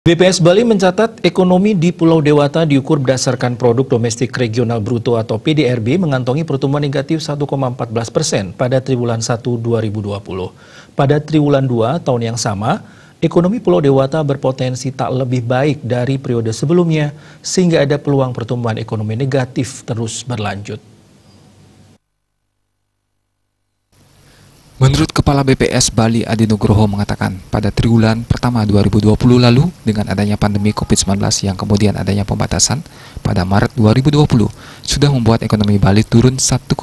BPS Bali mencatat ekonomi di Pulau Dewata diukur berdasarkan produk domestik regional bruto atau PDRB mengantongi pertumbuhan negatif 1,14% pada triwulan 1 2020. Pada triwulan 2 tahun yang sama, ekonomi Pulau Dewata berpotensi tak lebih baik dari periode sebelumnya sehingga ada peluang pertumbuhan ekonomi negatif terus berlanjut. Menurut Kepala BPS Bali Adi Nugroho mengatakan, pada triwulan pertama 2020 lalu, dengan adanya pandemi COVID-19 yang kemudian adanya pembatasan, pada Maret 2020 sudah membuat ekonomi Bali turun 1,14%.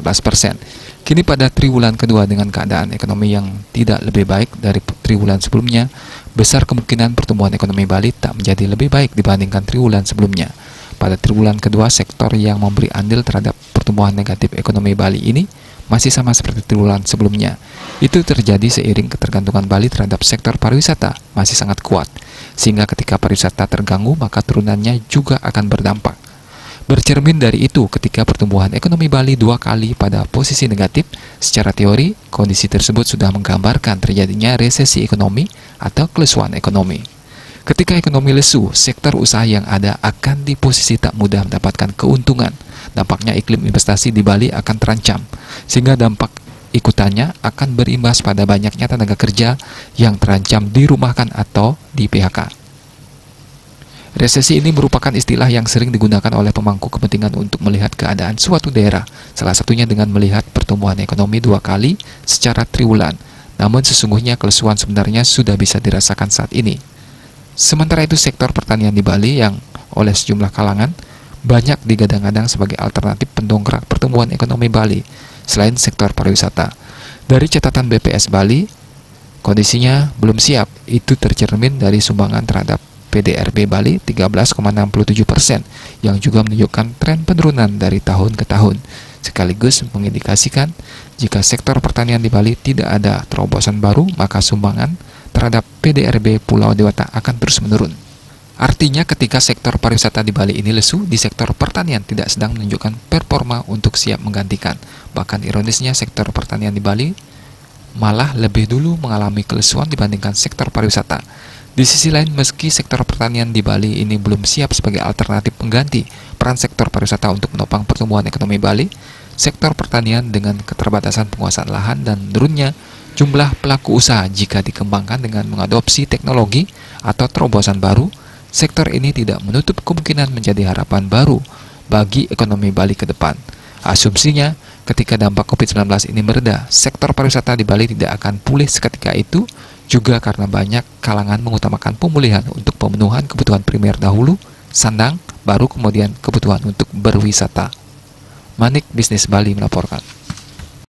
Kini pada triwulan kedua dengan keadaan ekonomi yang tidak lebih baik dari triwulan sebelumnya, besar kemungkinan pertumbuhan ekonomi Bali tak menjadi lebih baik dibandingkan triwulan sebelumnya. Pada triwulan kedua, sektor yang memberi andil terhadap pertumbuhan negatif ekonomi Bali ini masih sama seperti triwulan sebelumnya. Itu terjadi seiring ketergantungan Bali terhadap sektor pariwisata masih sangat kuat, sehingga ketika pariwisata terganggu maka turunannya juga akan berdampak. Bercermin dari itu, ketika pertumbuhan ekonomi Bali 2 kali pada posisi negatif, secara teori, kondisi tersebut sudah menggambarkan terjadinya resesi ekonomi atau kelesuan ekonomi. Ketika ekonomi lesu, sektor usaha yang ada akan di posisi tak mudah mendapatkan keuntungan. Dampaknya iklim investasi di Bali akan terancam, sehingga dampak ikutannya akan berimbas pada banyaknya tenaga kerja yang terancam dirumahkan atau di PHK. Resesi ini merupakan istilah yang sering digunakan oleh pemangku kepentingan untuk melihat keadaan suatu daerah, salah satunya dengan melihat pertumbuhan ekonomi 2 kali secara triwulan. Namun sesungguhnya kelesuan sebenarnya sudah bisa dirasakan saat ini. Sementara itu, sektor pertanian di Bali yang oleh sejumlah kalangan banyak digadang-gadang sebagai alternatif pendongkrak pertumbuhan ekonomi Bali selain sektor pariwisata. Dari catatan BPS Bali, kondisinya belum siap. Itu tercermin dari sumbangan terhadap PDRB Bali 13,67% yang juga menunjukkan tren penurunan dari tahun ke tahun, sekaligus mengindikasikan jika sektor pertanian di Bali tidak ada terobosan baru, maka sumbangan terhadap PDRB Pulau Dewata akan terus menurun. Artinya ketika sektor pariwisata di Bali ini lesu, di sektor pertanian tidak sedang menunjukkan performa untuk siap menggantikan. Bahkan ironisnya sektor pertanian di Bali malah lebih dulu mengalami kelesuan dibandingkan sektor pariwisata. Di sisi lain, meski sektor pertanian di Bali ini belum siap sebagai alternatif pengganti peran sektor pariwisata untuk menopang pertumbuhan ekonomi Bali, sektor pertanian dengan keterbatasan penguasaan lahan dan menurunnya jumlah pelaku usaha jika dikembangkan dengan mengadopsi teknologi atau terobosan baru, sektor ini tidak menutup kemungkinan menjadi harapan baru bagi ekonomi Bali ke depan. Asumsinya, ketika dampak COVID-19 ini mereda, sektor pariwisata di Bali tidak akan pulih seketika itu, juga karena banyak kalangan mengutamakan pemulihan untuk pemenuhan kebutuhan primer dahulu, sandang, baru kemudian kebutuhan untuk berwisata. Manik Bisnis Bali melaporkan.